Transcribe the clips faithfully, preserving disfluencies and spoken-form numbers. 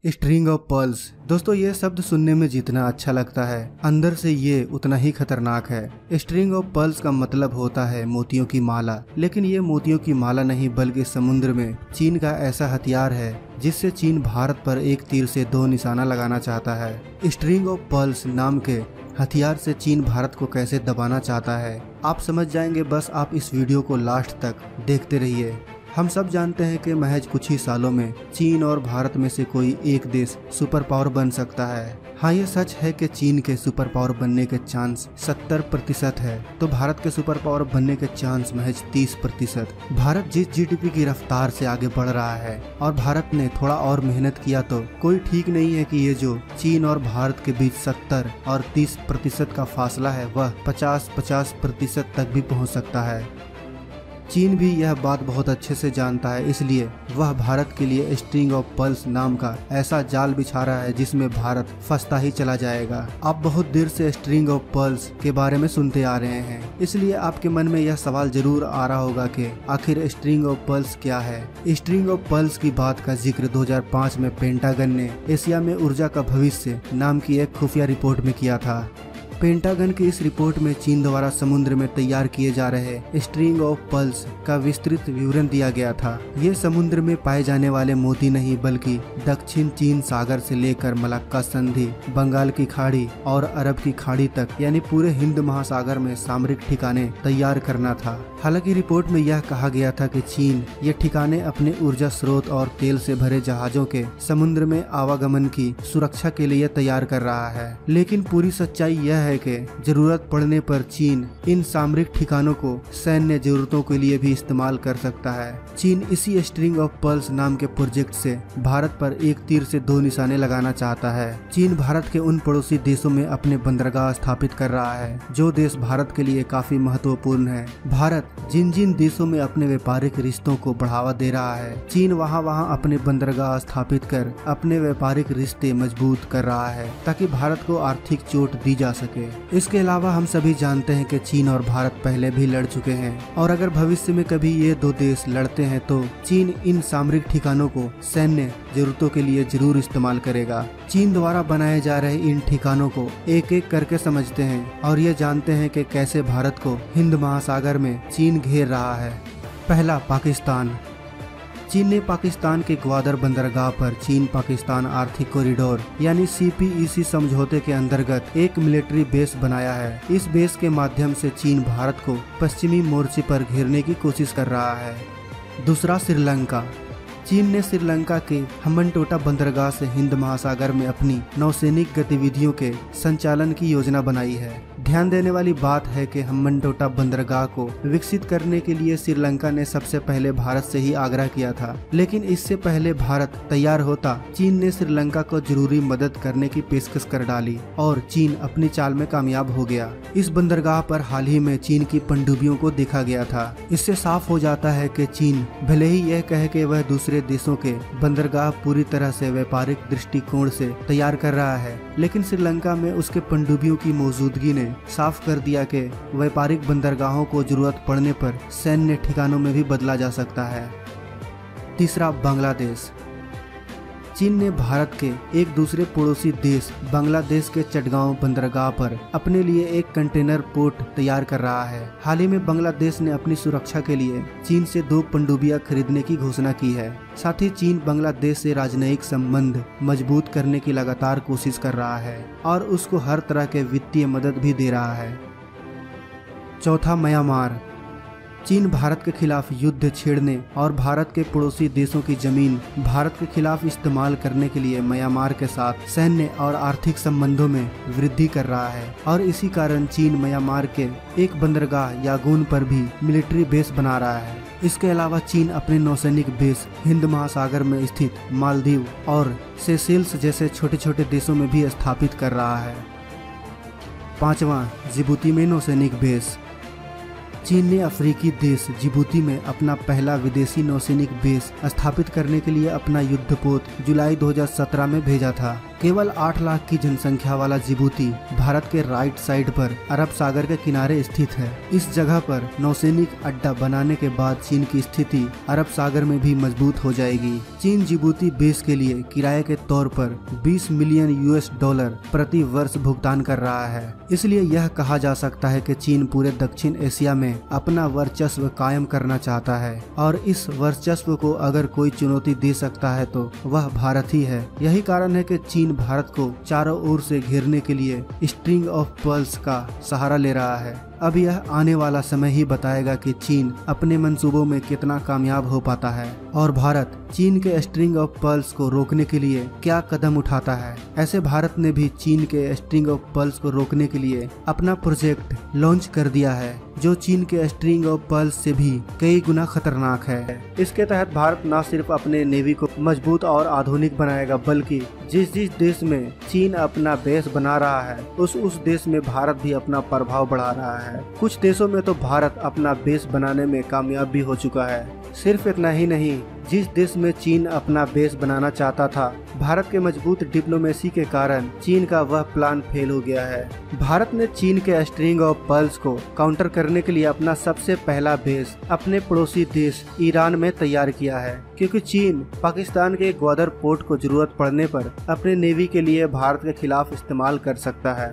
String of pearls. दोस्तों ये शब्द सुनने में जितना अच्छा लगता है अंदर से ये उतना ही खतरनाक है। स्ट्रिंग ऑफ पर्ल्स का मतलब होता है मोतियों की माला, लेकिन ये मोतियों की माला नहीं बल्कि समुद्र में चीन का ऐसा हथियार है जिससे चीन भारत पर एक तीर से दो निशाना लगाना चाहता है। स्ट्रिंग ऑफ पर्ल्स नाम के हथियार से चीन भारत को कैसे दबाना चाहता है आप समझ जाएंगे, बस आप इस वीडियो को लास्ट तक देखते रहिए। हम सब जानते हैं कि महज कुछ ही सालों में चीन और भारत में से कोई एक देश सुपर पावर बन सकता है। हाँ, ये सच है कि चीन के सुपर पावर बनने के चांस सत्तर प्रतिशत है तो भारत के सुपर पावर बनने के चांस महज तीस प्रतिशत। भारत जिस जीडीपी की रफ्तार से आगे बढ़ रहा है और भारत ने थोड़ा और मेहनत किया तो कोई ठीक नहीं है कि ये जो चीन और भारत के बीच सत्तर और तीस प्रतिशत का फासला है वह पचास पचास प्रतिशत तक भी पहुँच सकता है। चीन भी यह बात बहुत अच्छे से जानता है, इसलिए वह भारत के लिए स्ट्रिंग ऑफ पर्ल्स नाम का ऐसा जाल बिछा रहा है जिसमें भारत फंसता ही चला जाएगा। आप बहुत देर से स्ट्रिंग ऑफ पर्ल्स के बारे में सुनते आ रहे हैं, इसलिए आपके मन में यह सवाल जरूर आ रहा होगा कि आखिर स्ट्रिंग ऑफ पर्ल्स क्या है। स्ट्रिंग ऑफ पर्ल्स की बात का जिक्र दो हज़ार पाँच में पेंटागन ने एशिया में ऊर्जा का भविष्य नाम की एक खुफिया रिपोर्ट में किया था। पेंटागन की इस रिपोर्ट में चीन द्वारा समुद्र में तैयार किए जा रहे स्ट्रिंग ऑफ पर्ल्स का विस्तृत विवरण दिया गया था। ये समुद्र में पाए जाने वाले मोती नहीं बल्कि दक्षिण चीन सागर से लेकर मलक्का संधि, बंगाल की खाड़ी और अरब की खाड़ी तक यानी पूरे हिंद महासागर में सामरिक ठिकाने तैयार करना था। हालांकि रिपोर्ट में यह कहा गया था कि चीन ये ठिकाने अपने ऊर्जा स्रोत और तेल से भरे जहाजों के समुद्र में आवागमन की सुरक्षा के लिए तैयार कर रहा है, लेकिन पूरी सच्चाई यह है कि जरूरत पड़ने पर चीन इन सामरिक ठिकानों को सैन्य जरूरतों के लिए भी इस्तेमाल कर सकता है। चीन इसी स्ट्रिंग ऑफ पर्ल्स नाम के प्रोजेक्ट से भारत पर एक तीर से दो निशाने लगाना चाहता है। चीन भारत के उन पड़ोसी देशों में अपने बंदरगाह स्थापित कर रहा है जो देश भारत के लिए काफी महत्वपूर्ण है। भारत जिन जिन देशों में अपने व्यापारिक रिश्तों को बढ़ावा दे रहा है, चीन वहां वहां अपने बंदरगाह स्थापित कर अपने व्यापारिक रिश्ते मजबूत कर रहा है ताकि भारत को आर्थिक चोट दी जा सके। इसके अलावा हम सभी जानते हैं कि चीन और भारत पहले भी लड़ चुके हैं और अगर भविष्य में कभी ये दो देश लड़ते हैं तो चीन इन सामरिक ठिकानों को सैन्य जरूरतों के लिए जरूर इस्तेमाल करेगा। चीन द्वारा बनाए जा रहे इन ठिकानों को एक एक करके समझते हैं और ये जानते हैं कि कैसे भारत को हिंद महासागर में चीन घेर रहा है। पहला, पाकिस्तान। चीन ने पाकिस्तान के ग्वादर बंदरगाह पर चीन पाकिस्तान आर्थिक कॉरिडोर यानी सी पी ई सी समझौते के अंतर्गत एक मिलिट्री बेस बनाया है। इस बेस के माध्यम से चीन भारत को पश्चिमी मोर्चे पर घेरने की कोशिश कर रहा है। दूसरा, श्रीलंका। चीन ने श्रीलंका के हम्बनटोटा बंदरगाह से हिंद महासागर में अपनी नौसैनिक गतिविधियों के संचालन की योजना बनाई है। ध्यान देने वाली बात है कि हम्बनटोटा बंदरगाह को विकसित करने के लिए श्रीलंका ने सबसे पहले भारत से ही आग्रह किया था, लेकिन इससे पहले भारत तैयार होता चीन ने श्रीलंका को जरूरी मदद करने की पेशकश कर डाली और चीन अपनी चाल में कामयाब हो गया। इस बंदरगाह पर हाल ही में चीन की पनडुब्बियों को देखा गया था। इससे साफ हो जाता है कि चीन भले ही यह कहे कि वह दूसरे देशों के बंदरगाह पूरी तरह से व्यापारिक दृष्टिकोण से तैयार कर रहा है, लेकिन श्रीलंका में उसके पनडुब्बियों की मौजूदगी ने साफ कर दिया कि व्यापारिक बंदरगाहों को जरूरत पड़ने पर सैन्य ठिकानों में भी बदला जा सकता है। तीसरा, बांग्लादेश। चीन ने भारत के एक दूसरे पड़ोसी देश बांग्लादेश के चटगांव बंदरगाह पर अपने लिए एक कंटेनर पोर्ट तैयार कर रहा है। हाल ही में बांग्लादेश ने अपनी सुरक्षा के लिए चीन से दो पनडुब्बियां खरीदने की घोषणा की है। साथ ही चीन बांग्लादेश से राजनयिक संबंध मजबूत करने की लगातार कोशिश कर रहा है और उसको हर तरह के वित्तीय मदद भी दे रहा है। चौथा, म्यांमार। चीन भारत के खिलाफ युद्ध छेड़ने और भारत के पड़ोसी देशों की जमीन भारत के खिलाफ इस्तेमाल करने के लिए म्यांमार के साथ सैन्य और आर्थिक संबंधों में वृद्धि कर रहा है और इसी कारण चीन म्यांमार के एक बंदरगाह यागून पर भी मिलिट्री बेस बना रहा है। इसके अलावा चीन अपने नौसैनिक बेस हिंद महासागर में स्थित मालदीव और सेशेल्स जैसे छोटे छोटे देशों में भी स्थापित कर रहा है। पांचवा, जिबूती में नौसैनिक बेस। चीन ने अफ्रीकी देश जिबूती में अपना पहला विदेशी नौसैनिक बेस स्थापित करने के लिए अपना युद्धपोत जुलाई दो हज़ार सत्रह में भेजा था। केवल आठ लाख की जनसंख्या वाला जिबूती भारत के राइट साइड पर अरब सागर के किनारे स्थित है। इस जगह पर नौसैनिक अड्डा बनाने के बाद चीन की स्थिति अरब सागर में भी मजबूत हो जाएगी। चीन जिबूती बेस के लिए किराए के तौर पर बीस मिलियन यूएस डॉलर प्रति वर्ष भुगतान कर रहा है। इसलिए यह कहा जा सकता है कि चीन पूरे दक्षिण एशिया में अपना वर्चस्व कायम करना चाहता है और इस वर्चस्व को अगर कोई चुनौती दे सकता है तो वह भारत ही है। यही कारण है कि चीन भारत को चारों ओर से घेरने के लिए स्ट्रिंग ऑफ पर्ल्स का सहारा ले रहा है। अब यह आने वाला समय ही बताएगा कि चीन अपने मंसूबों में कितना कामयाब हो पाता है और भारत चीन के स्ट्रिंग ऑफ पर्ल्स को रोकने के लिए क्या कदम उठाता है। ऐसे भारत ने भी चीन के स्ट्रिंग ऑफ पर्ल्स को रोकने के लिए अपना प्रोजेक्ट लॉन्च कर दिया है, जो चीन के स्ट्रिंग ऑफ पर्ल्स से भी कई गुना खतरनाक है। इसके तहत भारत न सिर्फ अपने नेवी को मजबूत और आधुनिक बनाएगा, बल्कि जिस जिस देश में चीन अपना बेस बना रहा है उस उस देश में भारत भी अपना प्रभाव बढ़ा रहा है। कुछ देशों में तो भारत अपना बेस बनाने में कामयाब भी हो चुका है। सिर्फ इतना ही नहीं, जिस देश में चीन अपना बेस बनाना चाहता था, भारत के मजबूत डिप्लोमेसी के कारण चीन का वह प्लान फेल हो गया है। भारत ने चीन के स्ट्रिंग ऑफ पर्ल्स को काउंटर करने के लिए अपना सबसे पहला बेस अपने पड़ोसी देश ईरान में तैयार किया है, क्योंकि चीन पाकिस्तान के ग्वादर पोर्ट को जरूरत पड़ने पर अपने नेवी के लिए भारत के खिलाफ इस्तेमाल कर सकता है।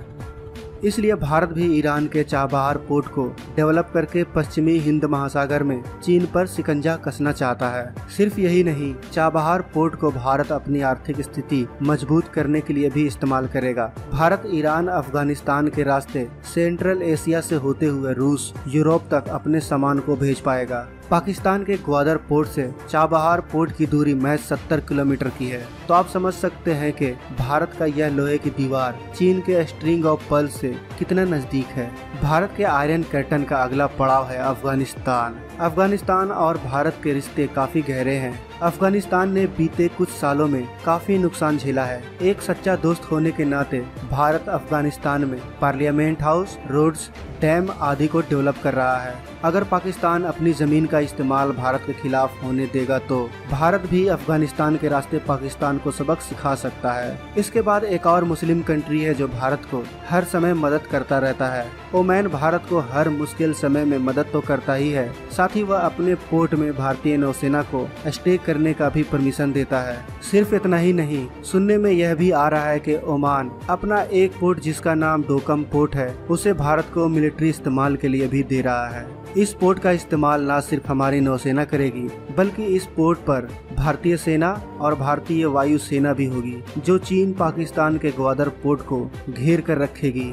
इसलिए भारत भी ईरान के चाबहार पोर्ट को डेवलप करके पश्चिमी हिंद महासागर में चीन पर शिकंजा कसना चाहता है। सिर्फ यही नहीं, चाबहार पोर्ट को भारत अपनी आर्थिक स्थिति मजबूत करने के लिए भी इस्तेमाल करेगा। भारत ईरान अफगानिस्तान के रास्ते सेंट्रल एशिया से होते हुए रूस यूरोप तक अपने सामान को भेज पाएगा। पाकिस्तान के ग्वादर पोर्ट से चाबहार पोर्ट की दूरी महज सत्तर किलोमीटर की है, तो आप समझ सकते हैं कि भारत का यह लोहे की दीवार चीन के स्ट्रिंग ऑफ पर्ल्स से कितना नजदीक है। भारत के आयरन कर्टन का अगला पड़ाव है अफगानिस्तान। अफगानिस्तान और भारत के रिश्ते काफी गहरे हैं। अफगानिस्तान ने बीते कुछ सालों में काफी नुकसान झेला है। एक सच्चा दोस्त होने के नाते भारत अफगानिस्तान में पार्लियामेंट हाउस, रोड्स, डैम आदि को डेवलप कर रहा है। अगर पाकिस्तान अपनी जमीन का इस्तेमाल भारत के खिलाफ होने देगा तो भारत भी अफगानिस्तान के रास्ते पाकिस्तान को सबक सिखा सकता है। इसके बाद एक और मुस्लिम कंट्री है जो भारत को हर समय मदद करता रहता है। ओमान भारत को हर मुश्किल समय में मदद तो करता ही है, साथ ही वह अपने पोर्ट में भारतीय नौसेना को स्टे करने का भी परमिशन देता है। सिर्फ इतना ही नहीं, सुनने में यह भी आ रहा है कि ओमान अपना एक पोर्ट जिसका नाम डोकम पोर्ट है उसे भारत को मिलिट्री इस्तेमाल के लिए भी दे रहा है। इस पोर्ट का इस्तेमाल न सिर्फ हमारी नौसेना करेगी, बल्कि इस पोर्ट पर भारतीय सेना और भारतीय वायु सेना भी होगी, जो चीन पाकिस्तान के ग्वादर पोर्ट को घेर कर रखेगी।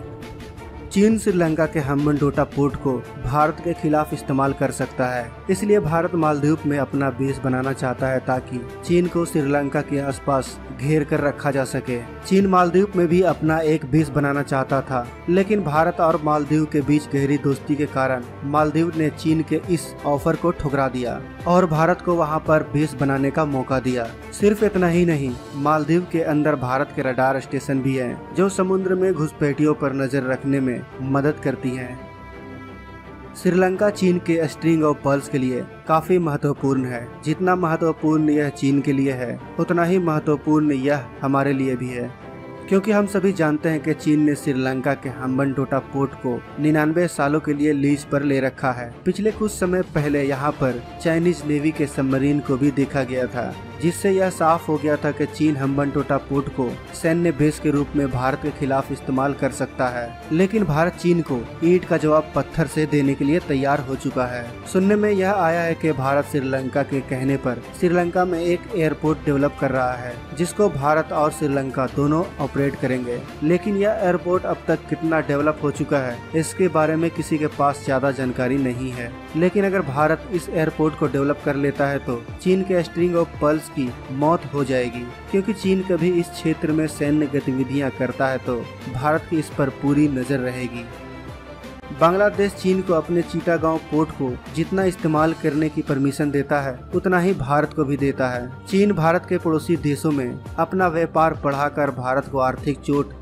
चीन श्रीलंका के हम्बनटोटा पोर्ट को भारत के खिलाफ इस्तेमाल कर सकता है, इसलिए भारत मालदीव में अपना बेस बनाना चाहता है ताकि चीन को श्रीलंका के आसपास घेर कर रखा जा सके। चीन मालदीव में भी अपना एक बेस बनाना चाहता था, लेकिन भारत और मालदीव के बीच गहरी दोस्ती के कारण मालदीव ने चीन के इस ऑफर को ठुकरा दिया और भारत को वहां पर बेस बनाने का मौका दिया। सिर्फ इतना ही नहीं, मालदीव के अंदर भारत के रडार स्टेशन भी हैं, जो समुद्र में घुसपैठियों पर नजर रखने में मदद करती हैं। श्रीलंका चीन के स्ट्रिंग ऑफ पर्ल्स के लिए काफी महत्वपूर्ण है। जितना महत्वपूर्ण यह चीन के लिए है, उतना ही महत्वपूर्ण यह हमारे लिए भी है, क्योंकि हम सभी जानते हैं कि चीन ने श्रीलंका के हम्बनटोटा पोर्ट को निन्यानवे सालों के लिए लीज पर ले रखा है। पिछले कुछ समय पहले यहाँ पर चाइनीज नेवी के सबमरीन को भी देखा गया था, जिससे यह साफ हो गया था कि चीन हम्बनटोटा पोर्ट को सैन्य बेस के रूप में भारत के खिलाफ इस्तेमाल कर सकता है। लेकिन भारत चीन को ईंट का जवाब पत्थर से देने के लिए तैयार हो चुका है। सुनने में यह आया है कि भारत श्रीलंका के कहने पर श्रीलंका में एक एयरपोर्ट डेवलप कर रहा है, जिसको भारत और श्रीलंका दोनों ऑपरेट करेंगे। लेकिन यह एयरपोर्ट अब तक कितना डेवलप हो चुका है, इसके बारे में किसी के पास ज्यादा जानकारी नहीं है। लेकिन अगर भारत इस एयरपोर्ट को डेवलप कर लेता है तो चीन के स्ट्रिंग ऑफ पर्ल्स की मौत हो जाएगी, क्योंकि चीन कभी इस क्षेत्र में सैन्य गतिविधियां करता है तो भारत की इस पर पूरी नजर रहेगी। बांग्लादेश चीन को अपने चिटागांव पोर्ट को जितना इस्तेमाल करने की परमिशन देता है, उतना ही भारत को भी देता है। चीन भारत के पड़ोसी देशों में अपना व्यापार बढ़ाकर भारत को आर्थिक चोट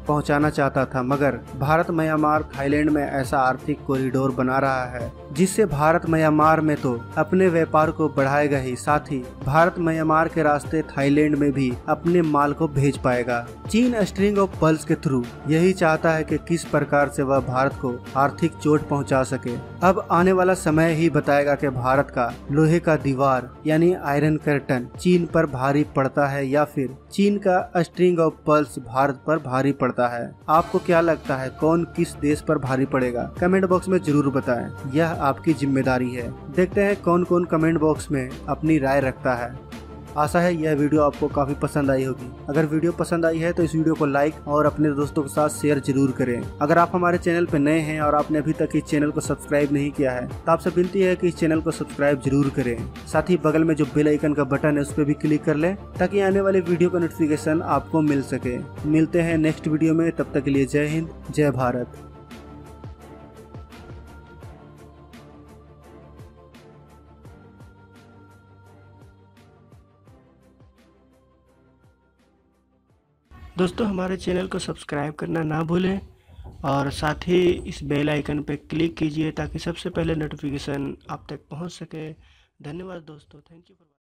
पहुंचाना चाहता था, मगर भारत म्यांमार थाईलैंड में ऐसा आर्थिक कॉरिडोर बना रहा है जिससे भारत म्यांमार में तो अपने व्यापार को बढ़ाएगा ही, साथ ही भारत म्यांमार के रास्ते थाईलैंड में भी अपने माल को भेज पाएगा। चीन स्ट्रिंग ऑफ पर्ल्स के थ्रू यही चाहता है कि किस प्रकार से वह भारत को आर्थिक चोट पहुंचा सके। अब आने वाला समय ही बताएगा कि भारत का लोहे का दीवार यानी आयरन कर्टन चीन पर भारी पड़ता है या फिर चीन का स्ट्रिंग ऑफ पर्ल्स भारत पर भारी पड़ता है। आपको क्या लगता है, कौन किस देश पर भारी पड़ेगा? कमेंट बॉक्स में जरूर बताएं, यह आपकी जिम्मेदारी है। देखते हैं कौन कौन कमेंट बॉक्स में अपनी राय रखता है। आशा है यह वीडियो आपको काफी पसंद आई होगी। अगर वीडियो पसंद आई है तो इस वीडियो को लाइक और अपने दोस्तों के साथ शेयर जरूर करें। अगर आप हमारे चैनल पर नए हैं और आपने अभी तक इस चैनल को सब्सक्राइब नहीं किया है तो आपसे विनती है कि इस चैनल को सब्सक्राइब जरूर करें। साथ ही बगल में जो बेल आइकन का बटन है उस पर भी क्लिक कर लें ताकि आने वाले वीडियो का नोटिफिकेशन आपको मिल सके। मिलते हैं नेक्स्ट वीडियो में, तब तक के लिए जय हिंद, जय भारत। दोस्तों हमारे चैनल को सब्सक्राइब करना ना भूलें और साथ ही इस बेल आइकन पर क्लिक कीजिए ताकि सबसे पहले नोटिफिकेशन आप तक पहुंच सके। धन्यवाद दोस्तों, थैंक यू।